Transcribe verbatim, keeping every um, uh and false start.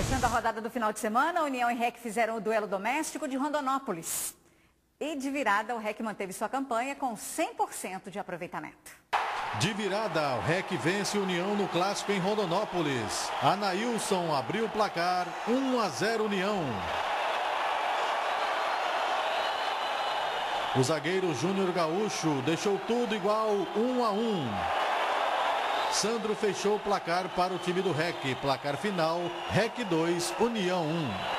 Fechando a rodada do final de semana, a União e R E C fizeram o duelo doméstico de Rondonópolis. E de virada, o R E C manteve sua campanha com cem por cento de aproveitamento. De virada, o R E C vence União no clássico em Rondonópolis. Anailson abriu o placar, um a zero União. O zagueiro Júnior Gaúcho deixou tudo igual, um a um. Sandro fechou o placar para o time do R E C. Placar final, R E C dois, União um.